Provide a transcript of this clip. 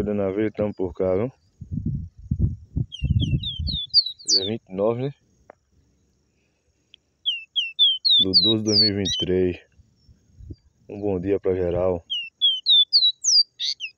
cuidando da vida, estamos por cá, viu? Dia 29, né? Do 12 de 2023. Um bom dia pra geral.